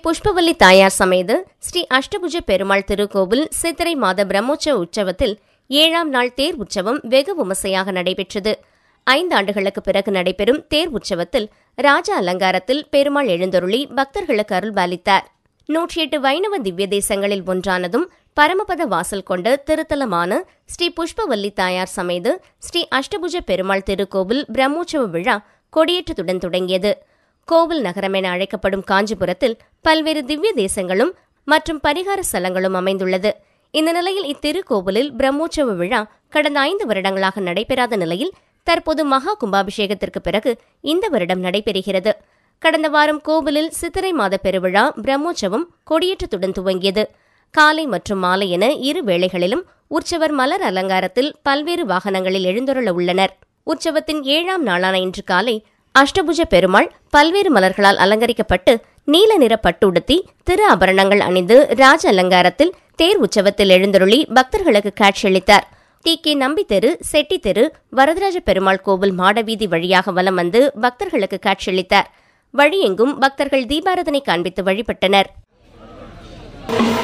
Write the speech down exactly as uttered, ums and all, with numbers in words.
புஷ்பவல்லி தாயார் சமேத ஸ்ரீ அஷ்டபுஜ பெருமாள் திருக்கோவில் சித்திரை மாத பிரம்மோற்சவ உற்சவத்தில் ஏழாம் நாள் தேர் உற்சவம் வெகு விமர்சையாக நடைபெற்றது. ஐந்து ஆண்டுகளுக்கு பிறகு நடைபெறும் தேர் உற்சவத்தில் ராஜ அலங்காரத்தில் பெருமாள் எழுந்தருளி பக்தர்களுக்கு அருள்பாலித்தார். நூற்றி எட்டு வைணவ திவ்ய தேசங்களில் ஒன்றானதும் பரமபத வாசல் கொண்ட திருத்தலமான ஸ்ரீ புஷ்பவல்லி தாயார் சமேத ஸ்ரீ அஷ்டபுஜ பெருமாள் திருக்கோவில் பிரம்மோற்சவ விழா கொடியேற்றத்துடன் தொடங்கியது. கோவில் நகரம் என அழைக்கப்படும் காஞ்சிபுரத்தில் பல்வேறு திவ்ய தேசங்களும் மற்றும் பரிகார ஸ்தலங்களும் அமைந்துள்ளது. இந்த நிலையில் இத்திருக்கோவிலில் பிரம்மோற்சவ விழா கடந்த ஐந்து வருடங்களாக நடைபெறாத நிலையில் தற்போது மகா கும்பாபிஷேகத்திற்கு பிறகு இந்த வருடம் நடைபெறுகிறது. கடந்த வாரம் கோவிலில் சித்திரை மாத பெருவிழா பிரம்மோற்சவம் கொடியேற்றத்துடன் துவங்கியது. காலை மற்றும் மாலை என இரு வேளைகளிலும் உற்சவர் மலர் அலங்காரத்தில் பல்வேறு வாகனங்களில் எழுந்தருள உள்ளனர். உற்சவத்தின் ஏழாம் நாளான இன்று காலை அஷ்டபுஜ பெருமாள் பல்வேறு மலர்களால் அலங்கரிக்கப்பட்டு நீல நிற பட்டுடுத்தி திரு ஆபரணங்கள் அணிந்து ராஜ அலங்காரத்தில் தேர் உற்சவத்தில் எழுந்தருளி பக்தர்களுக்கு காட்சியளித்தார். டி கே நம்பி தெரு, செட்டி தெரு, வரதராஜ பெருமாள் கோவில் மாடவீதி வழியாக வலம் வந்து பக்தர்களுக்கு காட்சியளித்தார். வழியெங்கும் பக்தர்கள் தீபாராதனை காண்பித்து வழிபட்டனர்.